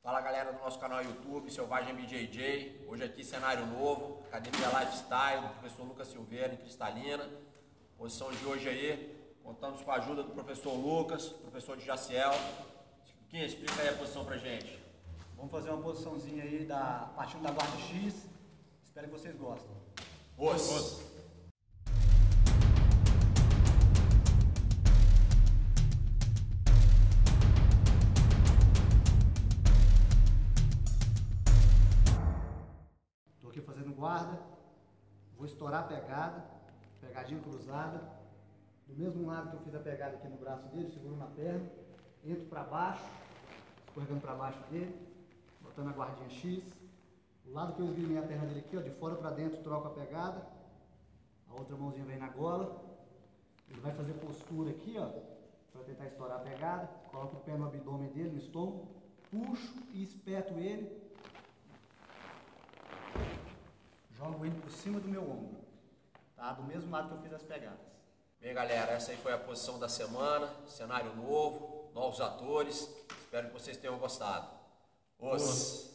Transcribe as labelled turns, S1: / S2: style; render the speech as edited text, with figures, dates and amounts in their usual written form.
S1: Fala galera do nosso canal YouTube, Selvagem BJJ. Hoje aqui cenário novo, Academia Lifestyle, do professor Lucas Silveira em Cristalina. Posição de hoje aí, contamos com a ajuda do professor Lucas, professor de Jaciel. Quem explica aí a posição pra gente?
S2: Vamos fazer uma posiçãozinha aí partindo da guarda X. Espero que vocês gostem.
S1: Os.
S2: Estou aqui fazendo guarda. Vou estourar a pegada, pegadinha cruzada. Do mesmo lado que eu fiz a pegada aqui no braço dele, seguro na perna. Entro para baixo, escorregando para baixo dele, botando a guardinha X. O lado que eu esgrimei a perna dele aqui, ó, de fora para dentro, troco a pegada. A outra mãozinha vem na gola. Ele vai fazer postura aqui, ó, para tentar estourar a pegada. Coloco o pé no abdômen dele, no estômago. Puxo e espeto ele. Jogo ele por cima do meu ombro, tá? Do mesmo lado que eu fiz as pegadas.
S1: Bem galera, essa aí foi a posição da semana, cenário novo, novos atores. Espero que vocês tenham gostado. Os.